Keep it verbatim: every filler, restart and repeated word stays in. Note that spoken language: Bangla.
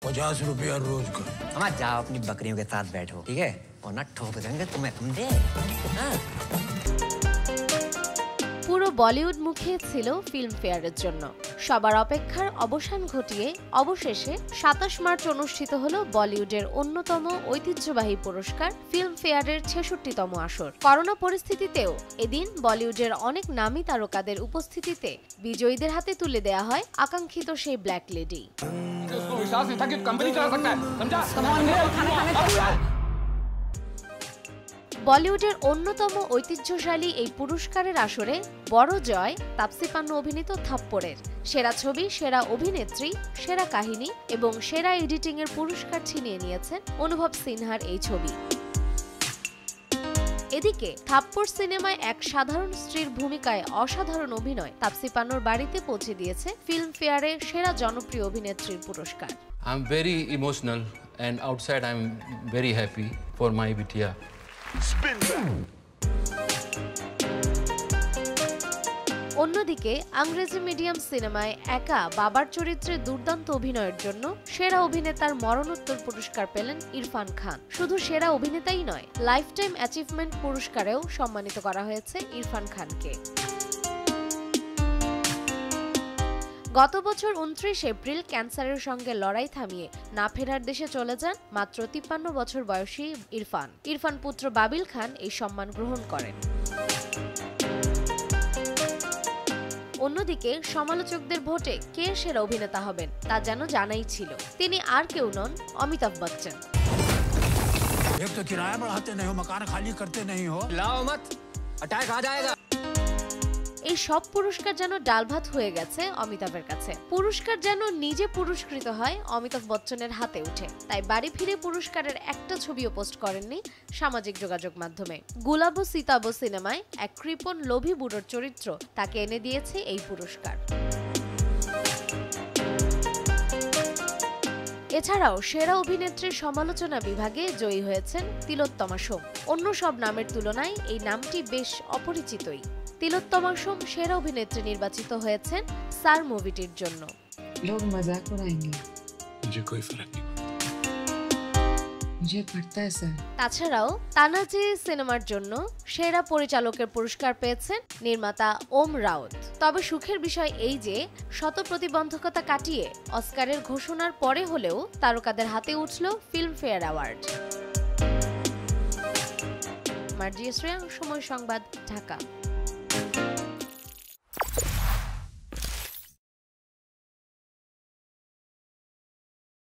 पचास रुपया रोज का। अम्मा जाओ अपनी बकरियों के साथ बैठो, ठीक है? वरना ठोक देंगे तुम्हें, समझे? পুরো বলিউড মুখিয়ে ছিল ফিল্মফেয়ারের জন্য। সবার অপেক্ষার অবসান ঘটিয়ে অবশেষে সাতাশ মার্চ অনুষ্ঠিত হলো বলিউডের অন্যতম ঐতিহ্যবাহী পুরস্কার ফিল্মফেয়ারের ছেষট্টিতম আসর। করোনা পরিস্থিতিতেও এদিন বলিউডের অনেক নামী তারকাদের উপস্থিতিতে বিজয়ীদের হাতে তুলে দেয়া হয় আকাঙ্ক্ষিত সেই ব্ল্যাক লেডি। বলিউডের অন্যতম ঐতিহ্যশালী এই পুরস্কারের আসরে বড় জয় তাপসী পান্নু অভিনীত থাপ্পড়ের। সেরা ছবি, সেরা অভিনেত্রী, সেরা কাহিনী এবং সেরা এডিটিং এর পুরস্কার ছিনিয়ে নিয়েছেন অনুভব সিনহার এই ছবি। এদিকে থাপ্পড় সিনেমায় এক সাধারণ স্ত্রীর ভূমিকায় অসাধারণ অভিনয় তাপসী পান্নুর বাড়িতে পৌঁছে দিয়েছে ফিল্মফেয়ারে সেরা জনপ্রিয় অভিনেত্রীর পুরস্কার। I am very emotional and outside I am very happy for my bitia. অন্যদিকে আংরেজি মিডিয়াম সিনেমায় একা বাবার চরিত্রে দুর্দান্ত অভিনয়ের জন্য সেরা অভিনেতার মরণোত্তর পুরস্কার পেলেন ইরফান খান। শুধু সেরা অভিনেতাই নয়, লাইফ টাইম অ্যাচিভমেন্ট পুরস্কারেও সম্মানিত করা হয়েছে ইরফান খানকে। গত বছর উনত্রিশ এপ্রিল ক্যান্সারের সঙ্গে লড়াই থামিয়ে না ফেরার দেশে চলে যান মাত্র তিপ্পান্ন বছর বয়সী ইরফান। ইরফান পুত্র বাবিল খান এই সম্মান গ্রহণ করেন। অন্যদিকে সমালোচকদের ভোটে কে সেরা অভিনেতা হবেন তা যেন জানাই ছিল। তিনি আর কেউ নন, অমিতাভ বচ্চন। एक तो किराया बढ़ाते नहीं हो, मकान खाली करते नहीं हो, लाओ मत, अटैक आ जाएगा। এই সব পুরস্কার যেন ডাল ভাত হয়ে গেছে অমিতাভের কাছে। পুরস্কার যেন নিজে পুরস্কৃত হয় অমিতাভ বচ্চনের হাতে উঠে। তাই বাড়ি ফিরে পুরস্কারের একটা ছবিও পোস্ট করেননি সামাজিক যোগাযোগ মাধ্যমে। গুলাবো সীতাবো সিনেমায় এক কৃপণ লোভী বুড়োর চরিত্র তাকে এনে দিয়েছে এই পুরস্কার। এছাড়াও সেরা অভিনেত্রীর সমালোচনা বিভাগে জয়ী হয়েছেন তিলোত্তমা সোম। অন্য সব নামের তুলনায় এই নামটি বেশ অপরিচিতই। তিলোত্তমা সোম সেরা অভিনেত্রী নির্বাচিত হয়েছেন সার মুভিটির জন্য। लोग मजाक उड़ाएंगे, मुझे कोई फर्क नहीं मुझे पड़ता है सर। তাছাড়াও তানাজি সিনেমার জন্য সেরা পরিচালকের পুরস্কার পেয়েছেন নির্মাতা ওম রাউত। তবে সুখের বিষয় এই যে শত প্রতিবন্ধকতা কাটিয়ে অস্কারের ঘোষণার পরে হলেও তারকাদের হাতে উঠল ফিল্মফেয়ার অ্যাওয়ার্ড। মার্জিয়া শ্রেয়া, সময় সংবাদ, ঢাকা।